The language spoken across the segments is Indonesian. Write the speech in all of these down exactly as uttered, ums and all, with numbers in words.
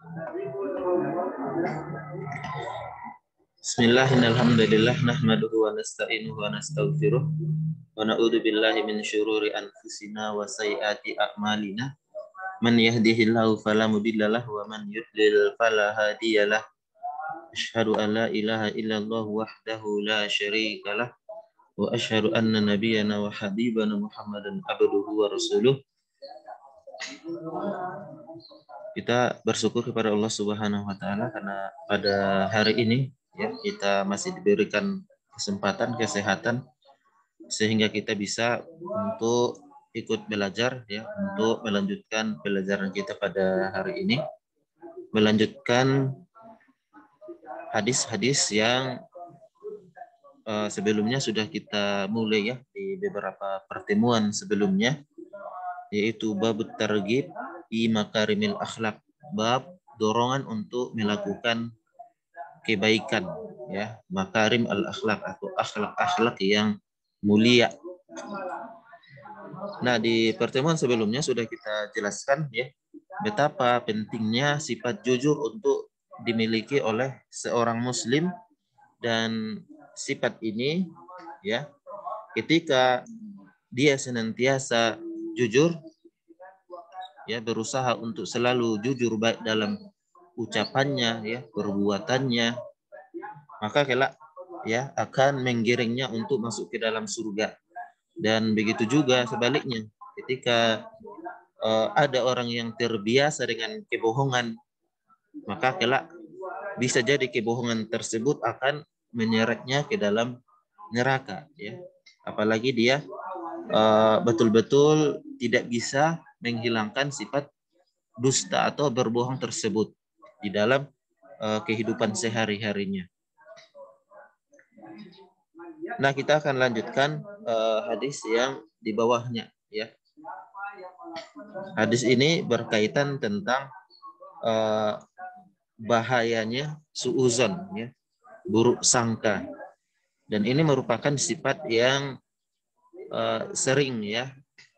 Bismillahirrahmanirrahim. Nahmaduhu wa nasta'inuhu wa nastaghfiruh wa na'udzu billahi min syururi anfusina wa sayyiati a'malina. Man yahdihillahu fala mudhillalah wa man yudlil fala hadiyalah. Asyhadu an la ilaha illallah wahdahu la syarikalah wa asyhadu anna nabiyyana wa habibana Muhammadan abduhu wa rasuluh. Kita bersyukur kepada Allah Subhanahu wa taala karena pada hari ini ya kita masih diberikan kesempatan kesehatan sehingga kita bisa untuk ikut belajar ya, untuk melanjutkan pelajaran kita pada hari ini, melanjutkan hadis-hadis yang uh, sebelumnya sudah kita mulai ya di beberapa pertemuan sebelumnya, yaitu bab targhib fi makarimil akhlak, bab dorongan untuk melakukan kebaikan ya, makarim al akhlak atau akhlak-akhlak yang mulia. Nah, di pertemuan sebelumnya sudah kita jelaskan ya betapa pentingnya sifat jujur untuk dimiliki oleh seorang muslim, dan sifat ini ya ketika dia senantiasa jujur ya, berusaha untuk selalu jujur baik dalam ucapannya ya, perbuatannya, maka kelak ya akan menggiringnya untuk masuk ke dalam surga. Dan begitu juga sebaliknya, ketika uh, ada orang yang terbiasa dengan kebohongan, maka kelak bisa jadi kebohongan tersebut akan menyeretnya ke dalam neraka ya. Apalagi dia uh, betul-betul tidak bisa menghilangkan sifat dusta atau berbohong tersebut di dalam uh, kehidupan sehari-harinya. Nah, kita akan lanjutkan uh, hadis yang di bawahnya ya. Hadis ini berkaitan tentang uh, bahayanya suuzon ya, buruk sangka. Dan ini merupakan sifat yang uh, sering ya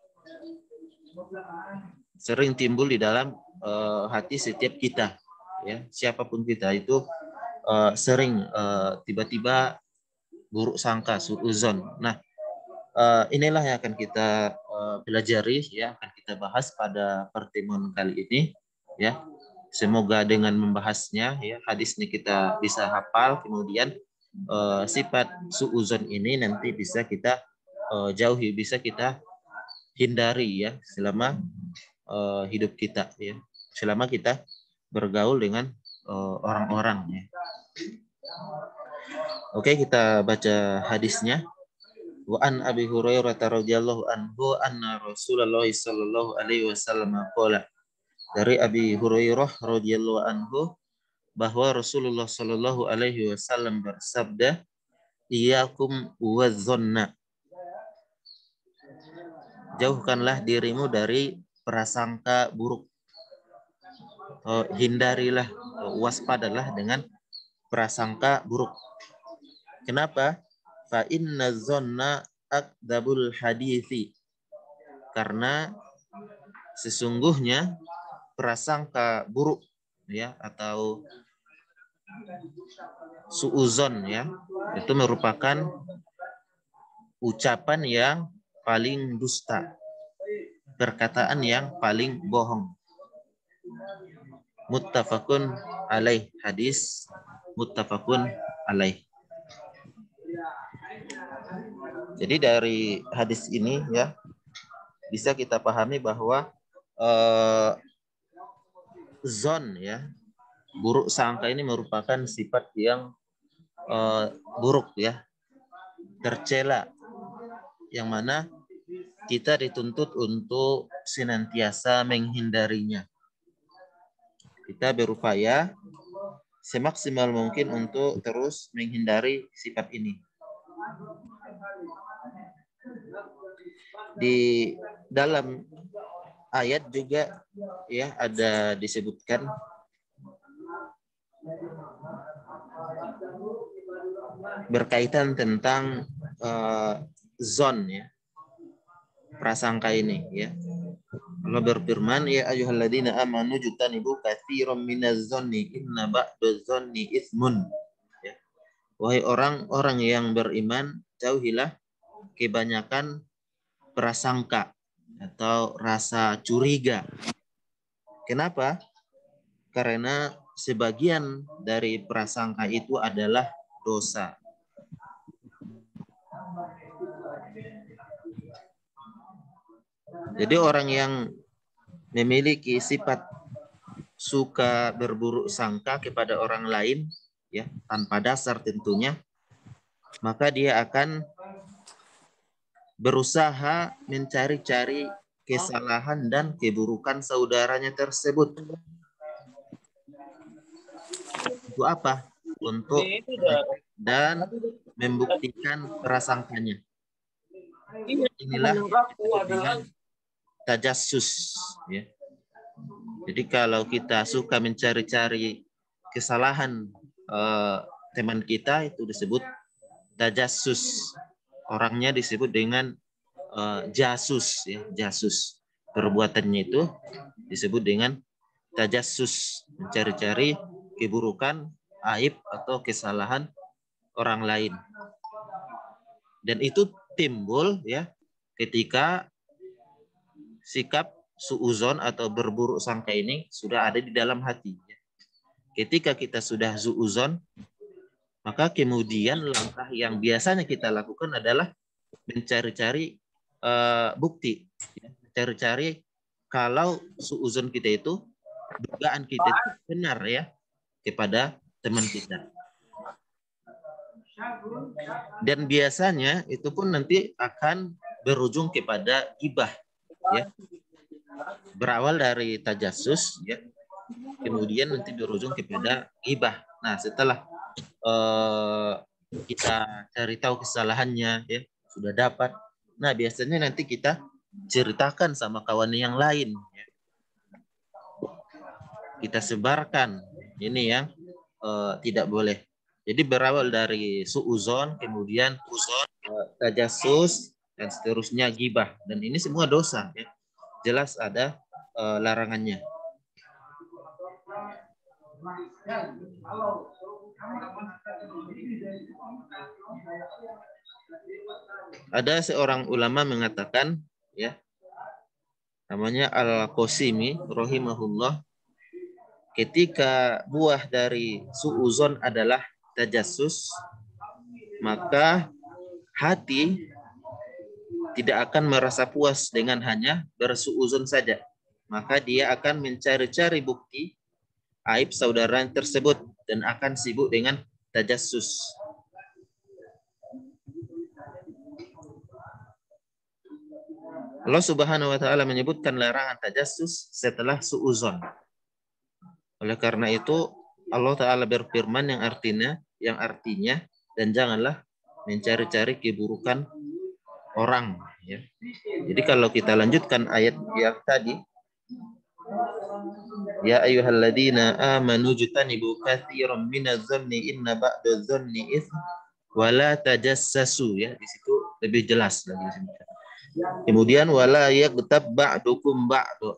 sering timbul di dalam uh, hati setiap kita ya, siapapun kita itu uh, sering uh, tiba-tiba buruk sangka, suuzon. Nah, uh, inilah yang akan kita uh, pelajari ya, akan kita bahas pada pertemuan kali ini ya. Semoga dengan membahasnya ya hadis ini kita bisa hafal, kemudian uh, sifat suuzon ini nanti bisa kita uh, jauhi, bisa kita hindari ya selama uh, hidup kita ya, selama kita bergaul dengan uh, orang-orang ya. Oke, kita baca hadisnya. Wa an Abi Hurairah radhiyallahu anhu anna Rasulullah sallallahu alaihi wasallam qala. Dari Abi Hurairah radhiyallahu anhu bahwa Rasulullah sallallahu alaihi wasallam bersabda, "Iyyakum wadzanna." Jauhkanlah dirimu dari prasangka buruk. Oh, hindarilah, waspadalah dengan prasangka buruk. Kenapa? Fa inna dzanna akdzabul hadithi. Karena sesungguhnya prasangka buruk ya atau suuzon ya, itu merupakan ucapan yang paling dusta, perkataan yang paling bohong. Muttafaqun alaih, hadis muttafaqun alaih. Jadi dari hadis ini ya bisa kita pahami bahwa uh, zon ya, buruk sangka ini merupakan sifat yang uh, buruk ya, tercela, yang mana kita dituntut untuk senantiasa menghindarinya. Kita berupaya semaksimal mungkin untuk terus menghindari sifat ini. Di dalam ayat juga ya ada disebutkan berkaitan tentang uh, zon ya, prasangka ini, ya. Allah berfirman, ya ayyuhalladzina amanu jutanibu katsiran minaz zanni inna ba'daz zanni itsmun. Ya. Wahai orang-orang yang beriman, jauhilah kebanyakan prasangka atau rasa curiga. Kenapa? Karena sebagian dari prasangka itu adalah dosa. Jadi orang yang memiliki sifat suka berburuk sangka kepada orang lain, ya, tanpa dasar tentunya, maka dia akan berusaha mencari-cari kesalahan dan keburukan saudaranya tersebut. Untuk apa? Untuk dan membuktikan prasangkanya. Inilah dengan tajassus, ya. Jadi kalau kita suka mencari-cari kesalahan uh, teman kita, itu disebut tajassus. Orangnya disebut dengan uh, jasus, ya, jasus. Perbuatannya itu disebut dengan tajassus, mencari-cari keburukan, aib atau kesalahan orang lain. Dan itu timbul, ya, ketika sikap suuzon atau berburuk sangka ini sudah ada di dalam hati. Ketika kita sudah suuzon, maka kemudian langkah yang biasanya kita lakukan adalah mencari-cari uh, bukti, mencari-cari kalau suuzon kita itu, dugaan kita itu benar, ya, kepada teman kita. Dan biasanya itu pun nanti akan berujung kepada ghibah, ya. Berawal dari tajassus, ya, kemudian nanti berujung kepada ghibah. Nah, setelah uh, kita cari tahu kesalahannya, ya, sudah dapat, nah biasanya nanti kita ceritakan sama kawan yang lain, ya. Kita sebarkan ini yang uh, tidak boleh. Jadi berawal dari suuzon, kemudian uh, tajassus, dan seterusnya ghibah. Dan ini semua dosa, ya. Jelas ada uh, larangannya. Ada seorang ulama mengatakan, ya, namanya Al-Qasimi rahimahullah, ketika buah dari suuzon adalah tajassus, maka hati tidak akan merasa puas dengan hanya bersuuzon saja. Maka dia akan mencari-cari bukti aib saudara tersebut dan akan sibuk dengan tajassus. Allah Subhanahu wa taala menyebutkan larangan tajassus setelah suuzon. Oleh karena itu Allah taala berfirman yang artinya yang artinya dan janganlah mencari-cari keburukan orang, ya. Jadi kalau kita lanjutkan ayat yang tadi, ya ayyuhalladzina amanu jutanibu katsiran minaz zanni inna ba'daz zanni itsm wa la tajassasu, ya. Di situ lebih jelas lagi. Kemudian wala yaghtab ba'dukum ba'du.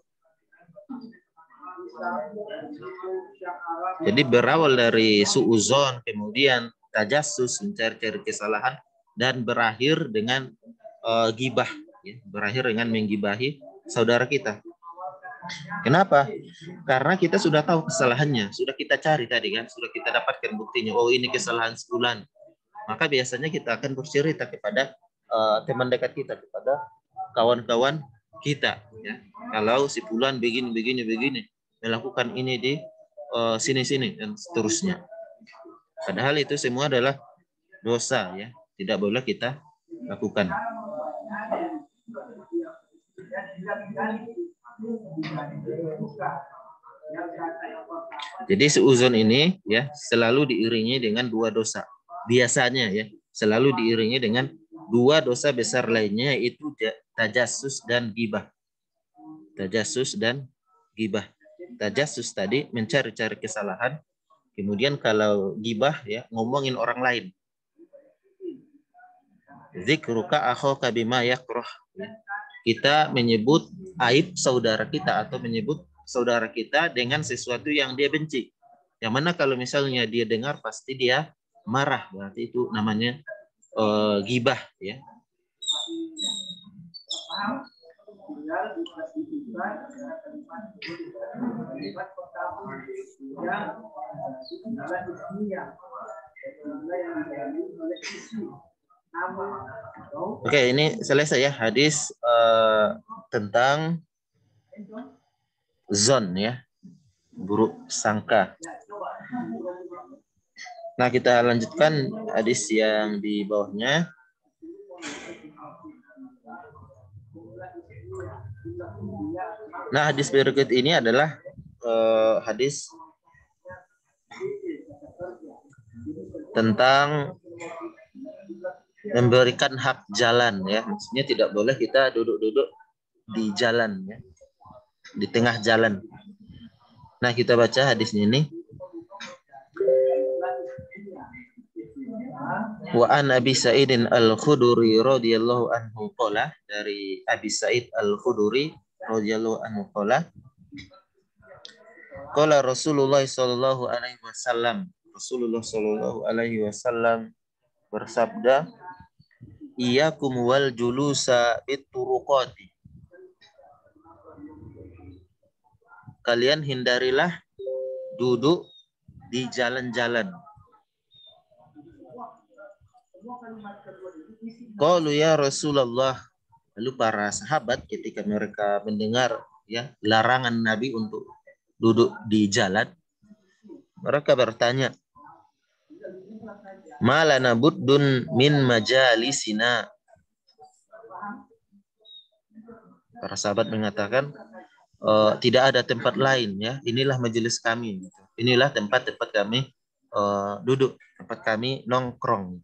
Jadi berawal dari suuzon, kemudian tajassus, mencari-cari kesalahan, dan berakhir dengan uh, ghibah, ya. Berakhir dengan menggibahi saudara kita. Kenapa? Karena kita sudah tahu kesalahannya, sudah kita cari tadi, kan, sudah kita dapatkan buktinya. Oh, ini kesalahan sebulan. Maka biasanya kita akan bercerita kepada uh, teman dekat kita, kepada kawan-kawan kita, ya. Kalau si fulan begini begini begini melakukan ini di uh, sini-sini dan seterusnya. Padahal itu semua adalah dosa, ya, tidak boleh kita lakukan. Jadi suuzon ini, ya, selalu diiringi dengan dua dosa. Biasanya, ya, selalu diiringi dengan dua dosa besar lainnya, yaitu tajassus dan ghibah. Tajassus dan ghibah. Tajassus tadi mencari-cari kesalahan, kemudian kalau ghibah, ya, ngomongin orang lain. Dzikruka akhaka bima yakrah, ya. kita menyebut aib saudara kita atau menyebut saudara kita dengan sesuatu yang dia benci. Yang mana kalau misalnya dia dengar pasti dia marah, berarti itu namanya uh, ghibah ya. Oke, ini selesai ya hadis uh, tentang zon ya, buruk sangka. Nah, kita lanjutkan hadis yang di bawahnya. Nah, hadis berikut ini adalah uh, hadis tentang memberikan hak jalan ya. Maksudnya tidak boleh kita duduk-duduk di jalan ya, di tengah jalan. Nah, kita baca hadis ini. Wa an Abi Sa'id Al-Khudri radhiyallahu anhu qala, dari Abi Sa'id Al-Khudri radhiyallahu anhu qala, qala Rasulullah sallallahu alaihi wasallam, Rasulullah sallallahu alaihi wasallam bersabda, iyyakum wal julusa bituruqati, kalian hindarilah duduk di jalan-jalan. Qalu ya Rasulullah, lalu para sahabat ketika mereka mendengar ya larangan Nabi untuk duduk di jalan, mereka bertanya, malana buddun min majalisina. Para sahabat mengatakan, e, tidak ada tempat lain ya, inilah majelis kami, inilah tempat-tempat kami e, duduk, tempat kami nongkrong.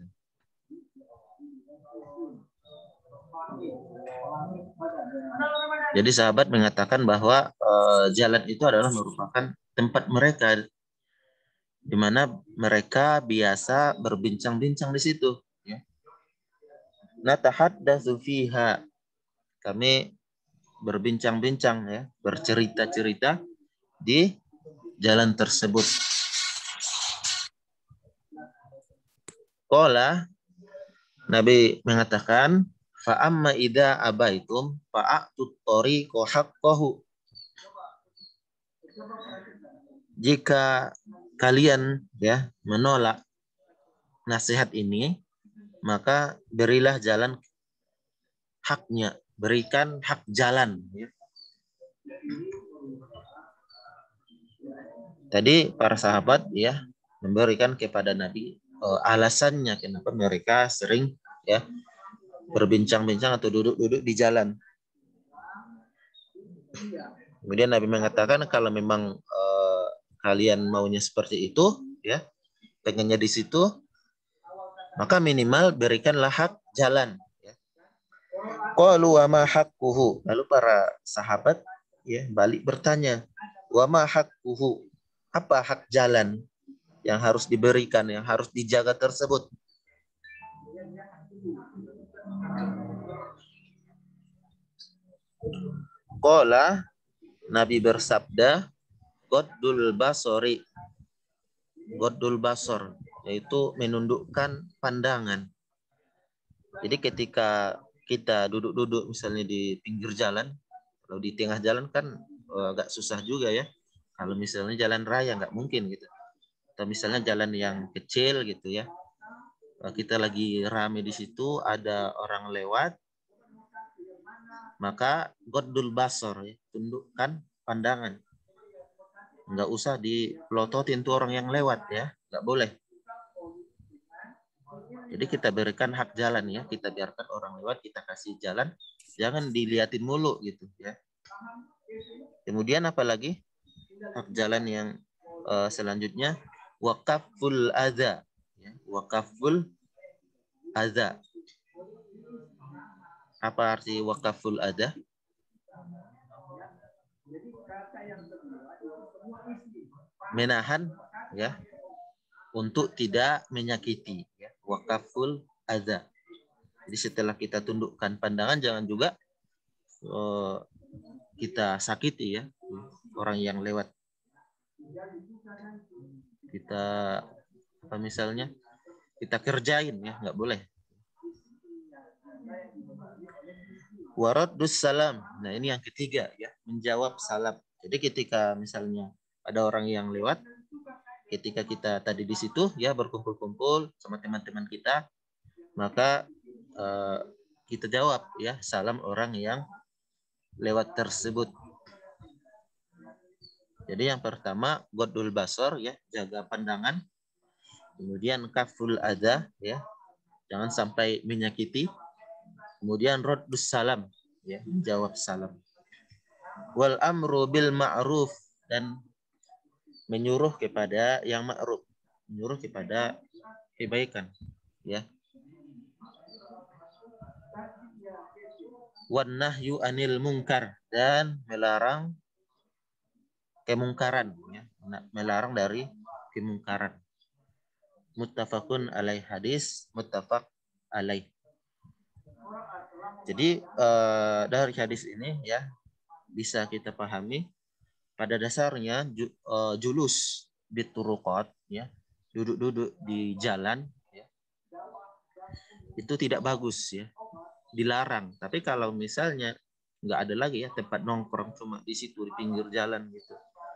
Jadi sahabat mengatakan bahwa e, jalan itu adalah merupakan tempat mereka, di mana mereka biasa berbincang-bincang di situ. Ya. Natahaddatsu fiha, kami berbincang-bincang ya, bercerita-cerita di jalan tersebut. Qala, Nabi mengatakan, fa amma idza abaitum fa'atut tariqa haqqahu. Jika kalian ya menolak nasihat ini, maka berilah jalan haknya, berikan hak jalan ya. Tadi para sahabat ya memberikan kepada Nabi uh, alasannya kenapa mereka sering ya berbincang-bincang atau duduk-duduk di jalan. Kemudian Nabi mengatakan kalau memang uh, kalian maunya seperti itu ya, pengennya di situ, maka minimal berikanlah hak jalan ya. Qalu wa ma haqquhu, lalu para sahabat ya balik bertanya, wa ma haqquhu, apa hak jalan yang harus diberikan, yang harus dijaga tersebut? Qala, Nabi bersabda, Ghaddul basori, Ghaddul basor, yaitu menundukkan pandangan. Jadi ketika kita duduk-duduk misalnya di pinggir jalan, kalau di tengah jalan kan oh, agak susah juga ya. Kalau misalnya jalan raya nggak mungkin gitu. Atau misalnya jalan yang kecil gitu ya. Kita lagi rame di situ, ada orang lewat, maka Ghaddul basor, ya, tundukkan pandangan. Nggak usah dipelototin tuh orang yang lewat ya, nggak boleh. Jadi kita berikan hak jalan ya, kita biarkan orang lewat, kita kasih jalan, jangan diliatin mulu gitu ya. Kemudian apa lagi? Hak jalan yang uh, selanjutnya, waqaful adza, ya, waqaful adza. Apa arti waqaful adza? Menahan ya untuk tidak menyakiti ya, waqaful adza. Jadi setelah kita tundukkan pandangan, jangan juga uh, kita sakiti ya orang yang lewat. Kita apa misalnya kita kerjain ya, nggak boleh. Waraddus salam. Nah, ini yang ketiga ya, menjawab salam. Jadi ketika misalnya ada orang yang lewat, ketika kita tadi di situ ya berkumpul-kumpul sama teman-teman kita, maka uh, kita jawab ya salam orang yang lewat tersebut. Jadi yang pertama godul basor ya, jaga pandangan. Kemudian kaful adza ya, jangan sampai menyakiti. Kemudian raddus salam ya, jawab salam. Wal amru bil ma'ruf, dan menyuruh kepada yang ma'ruf, menyuruh kepada kebaikan ya. Wan nahyu anil munkar, dan melarang kemungkaran ya, melarang dari kemungkaran. Muttafaqun alaih, hadis muttafaq alaih. Jadi uh, dari hadis ini ya bisa kita pahami pada dasarnya ju, uh, julus bituruqat ya, duduk-duduk di jalan ya, itu tidak bagus ya, dilarang. Tapi kalau misalnya nggak ada lagi ya tempat nongkrong, cuma di situ di pinggir jalan gitu.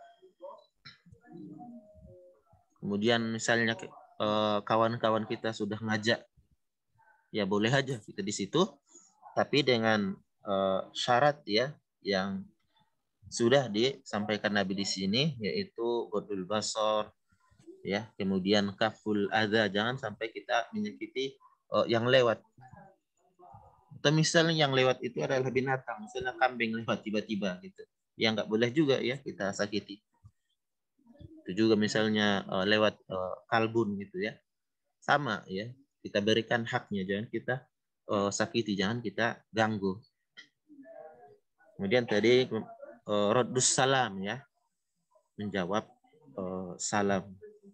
Kemudian misalnya uh, kawan-kawan kita sudah ngajak, ya boleh aja kita di situ, tapi dengan uh, syarat ya yang sudah disampaikan Nabi di sini, yaitu godul basor ya, kemudian kaful adza, jangan sampai kita menyakiti uh, yang lewat. Atau misalnya yang lewat itu adalah binatang, misalnya kambing lewat tiba-tiba gitu, ya nggak boleh juga ya kita sakiti. Itu juga misalnya uh, lewat uh, kalbun gitu ya, sama ya, kita berikan haknya, jangan kita uh, sakiti, jangan kita ganggu. Kemudian tadi uh, raddus salam ya, menjawab uh, salam,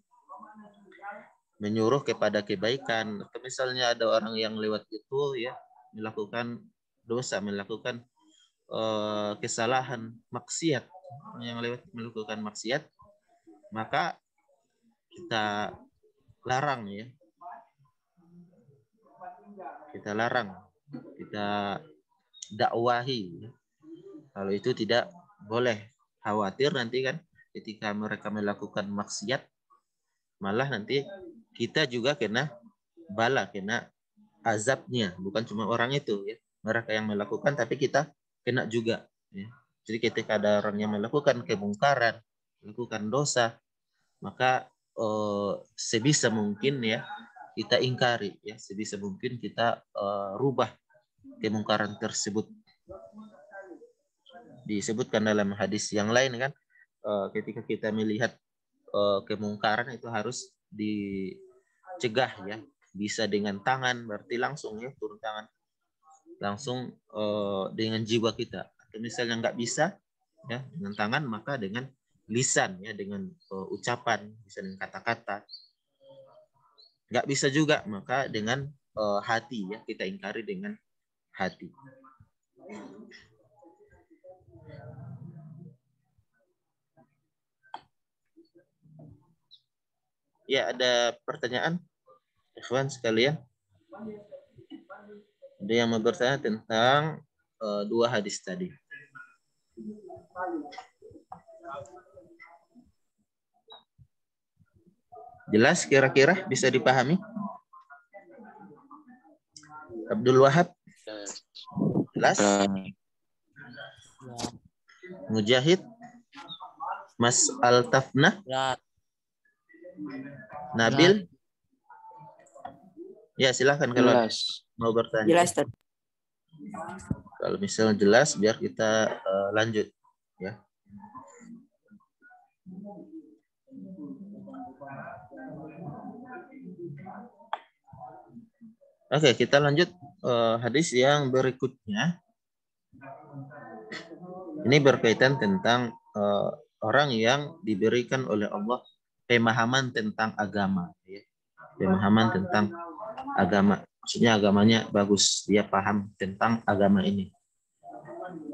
menyuruh kepada kebaikan. Atau misalnya ada orang yang lewat itu ya melakukan dosa, melakukan uh, kesalahan, maksiat, yang lewat melakukan maksiat, maka kita larang ya, kita larang, kita dakwahi. Kalau itu tidak boleh, khawatir nanti kan ketika mereka melakukan maksiat, malah nanti kita juga kena bala, kena azabnya. Bukan cuma orang itu ya, mereka yang melakukan, tapi kita kena juga ya. Jadi ketika ada orang yang melakukan kemungkaran, melakukan dosa, maka eh, sebisa mungkin ya kita ingkari ya, sebisa mungkin kita eh, rubah kemungkaran tersebut. Disebutkan dalam hadis yang lain kan, uh, ketika kita melihat uh, kemungkaran itu harus dicegah ya, bisa dengan tangan, berarti langsung ya turun tangan, langsung uh, dengan jiwa kita. Atau misalnya nggak bisa ya dengan tangan, maka dengan lisan ya, dengan uh, ucapan, bisa dengan kata-kata. Nggak bisa juga, maka dengan uh, hati ya, kita ingkari dengan hati. Ya, ada pertanyaan, ikhwan sekalian? Ada yang mau bertanya tentang uh, dua hadis tadi? Jelas kira-kira bisa dipahami? Abdul Wahab? Jelas? Mujahid? Mas Altafna? Nabil? Ya, silahkan kalau jelas. Mau bertanya. Jelas. Kalau misalnya jelas, biar kita uh, lanjut ya. Oke, kita lanjut uh, hadis yang berikutnya. Ini berkaitan tentang uh, orang yang diberikan oleh Allah pemahaman tentang agama ya. Pemahaman tentang agama, maksudnya agamanya bagus, dia paham tentang agama ini.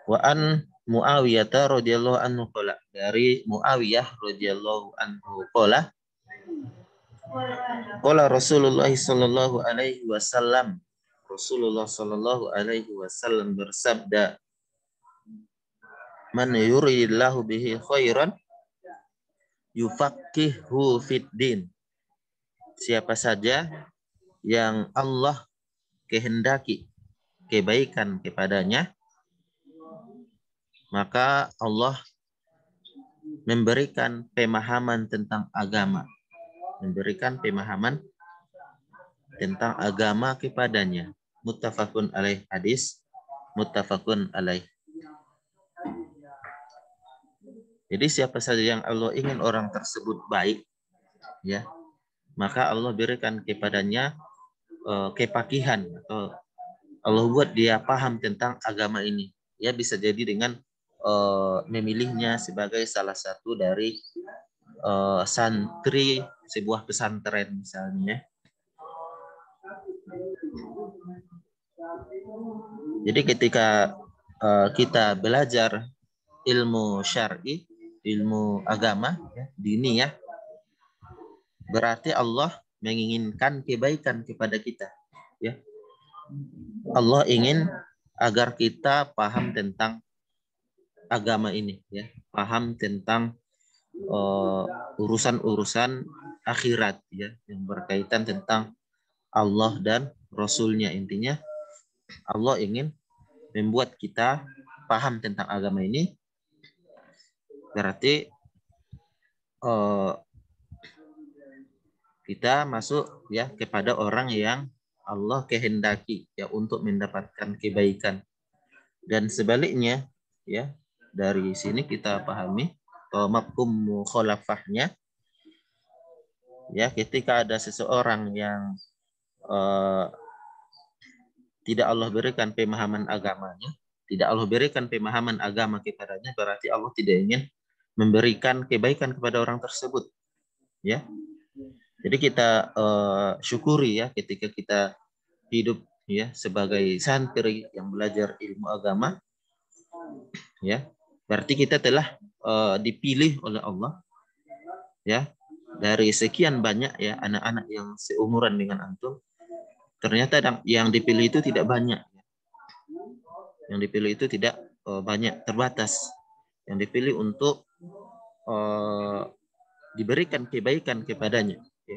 Wa an Muawiyah radhiyallahu anhu qala, dari Muawiyah radhiyallahu anhu qala, qala Rasulullah sallallahu alaihi wasallam, Rasulullah sallallahu alaihi wasallam bersabda, man yuridillahu bihi khairan yufaqihu fid din. Siapa saja yang Allah kehendaki kebaikan kepadanya, maka Allah memberikan pemahaman tentang agama, memberikan pemahaman tentang agama kepadanya. Muttafaqun alaih, hadis muttafaqun alaih. Jadi siapa saja yang Allah ingin orang tersebut baik, ya, maka Allah berikan kepadanya uh, kepakihan, atau Allah buat dia paham tentang agama ini. Ya, bisa jadi dengan uh, memilihnya sebagai salah satu dari uh, santri sebuah pesantren misalnya. Jadi ketika uh, kita belajar ilmu syar'i, ilmu agama, ya, dini, ya, berarti Allah menginginkan kebaikan kepada kita, ya. Allah ingin agar kita paham tentang agama ini, ya, paham tentang urusan-urusan uh, akhirat, ya, yang berkaitan tentang Allah dan Rasulnya. Intinya Allah ingin membuat kita paham tentang agama ini. Berarti uh, kita masuk, ya, kepada orang yang Allah kehendaki, ya, untuk mendapatkan kebaikan. Dan sebaliknya, ya, dari sini kita pahami uh, mafhum mukhalafahnya, ya, ketika ada seseorang yang uh, tidak Allah berikan pemahaman agamanya, tidak Allah berikan pemahaman agama kepadanya, berarti Allah tidak ingin memberikan kebaikan kepada orang tersebut, ya. Jadi kita uh, syukuri, ya, ketika kita hidup, ya, sebagai santri yang belajar ilmu agama, ya, berarti kita telah uh, dipilih oleh Allah, ya, dari sekian banyak, ya, anak-anak yang seumuran dengan antum. Ternyata yang dipilih itu tidak banyak, yang dipilih itu tidak uh, banyak, terbatas. Yang dipilih untuk uh, diberikan kebaikan kepadanya, ya.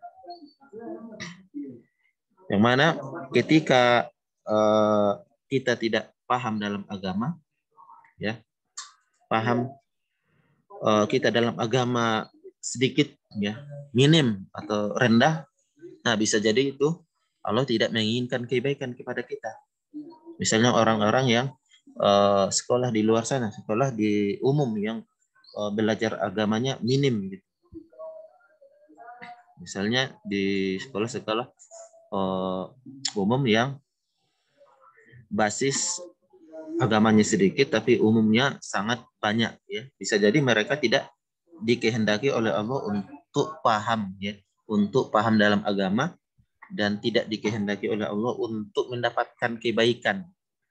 Yang mana ketika uh, kita tidak paham dalam agama, ya, paham uh, kita dalam agama sedikit, ya, minim atau rendah, nah bisa jadi itu Allah tidak menginginkan kebaikan kepada kita. Misalnya orang-orang yang uh, sekolah di luar sana, sekolah di umum yang uh, belajar agamanya minim, gitu. Misalnya di sekolah-sekolah uh, umum yang basis agamanya sedikit tapi umumnya sangat banyak, ya, bisa jadi mereka tidak dikehendaki oleh Allah untuk paham, ya, untuk paham dalam agama, dan tidak dikehendaki oleh Allah untuk mendapatkan kebaikan.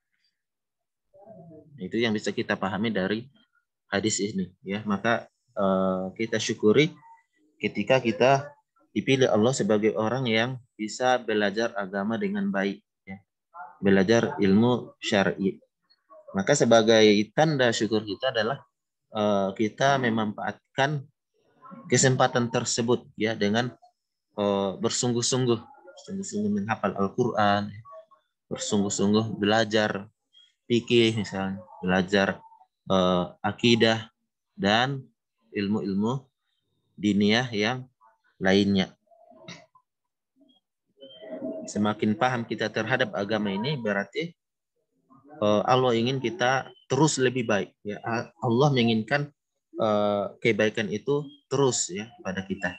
Itu yang bisa kita pahami dari hadis ini, ya. Maka uh, kita syukuri ketika kita dipilih Allah sebagai orang yang bisa belajar agama dengan baik, ya, belajar ilmu syar'i. Maka sebagai tanda syukur kita adalah uh, kita memanfaatkan kesempatan tersebut, ya, dengan uh, bersungguh-sungguh, bersungguh-sungguh menghafal Al-Quran, bersungguh-sungguh belajar fikih misalnya, belajar uh, akidah dan ilmu-ilmu diniyah yang lainnya. Semakin paham kita terhadap agama ini, berarti uh, Allah ingin kita terus lebih baik, ya. Allah menginginkan uh, kebaikan itu terus, ya, pada kita.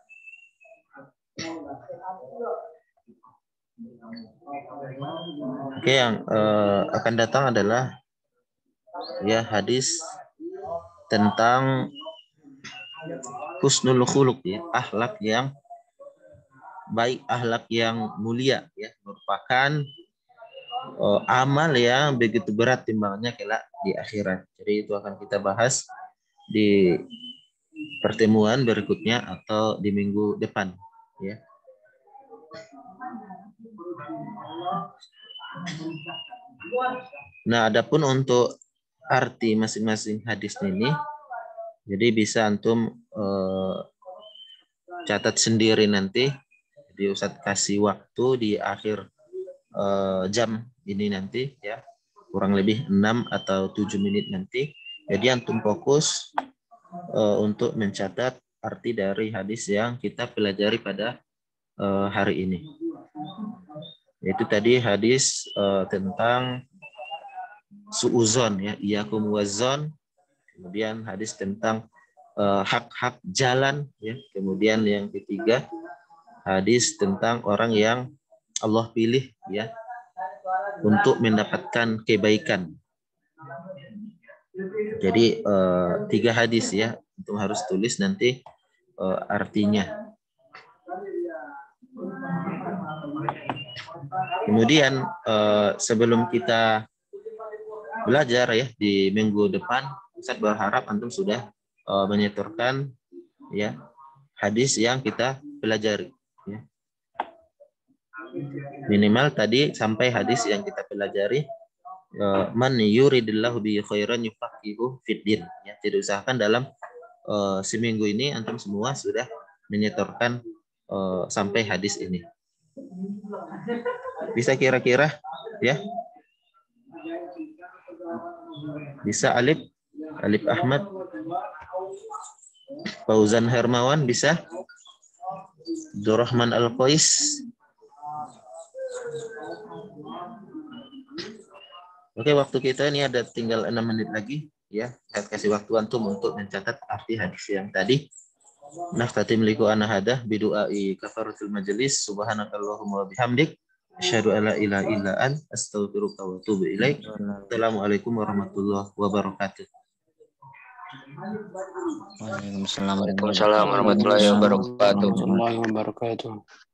Oke, yang uh, akan datang adalah, ya, hadis tentang husnul khuluq, ya, akhlak yang baik, akhlak yang mulia, ya, merupakan uh, amal yang begitu berat timbangannya kelak di akhirat. Jadi itu akan kita bahas di pertemuan berikutnya atau di minggu depan, ya. Nah, adapun untuk arti masing-masing hadis ini, jadi bisa antum eh, catat sendiri nanti. Jadi Ustadz kasih waktu di akhir eh, jam ini nanti, ya, kurang lebih enam atau tujuh menit nanti. Jadi antum fokus eh, untuk mencatat arti dari hadis yang kita pelajari pada eh, hari ini. Yaitu tadi hadis uh, tentang suuzon, ya, iyakum wazon. Kemudian hadis tentang uh, hak-hak jalan, ya. Kemudian yang ketiga hadis tentang orang yang Allah pilih, ya, untuk mendapatkan kebaikan. Jadi uh, tiga hadis, ya, untuk harus tulis nanti uh, artinya. Kemudian eh, sebelum kita belajar, ya, di minggu depan, Ustaz berharap antum sudah eh, menyetorkan, ya, hadis yang kita pelajari, ya. Minimal tadi sampai hadis yang kita pelajari, eh, man yuridillahu bi khairan yufaqihu fiddin, ya. Jadi usahakan dalam eh, seminggu ini antum semua sudah menyetorkan eh, sampai hadis ini. Bisa kira-kira, ya? Bisa Alif? Alif Ahmad? Fauzan Hermawan bisa? Abdurrahman Al-Qais? Oke, waktu kita ini ada tinggal enam menit lagi, ya. Saya kasih waktu antum untuk mencatat arti hadis yang tadi. Naftatim liku ana hadah bidu'ai kafaratul majelis. Subhanakallahumma wa bihamdik. Asyhadu alla ilaha illa an astaghfiruka wa atubu ilaik. Assalamualaikum warahmatullahi wabarakatuh. Waalaikumsalam warahmatullahi wabarakatuh.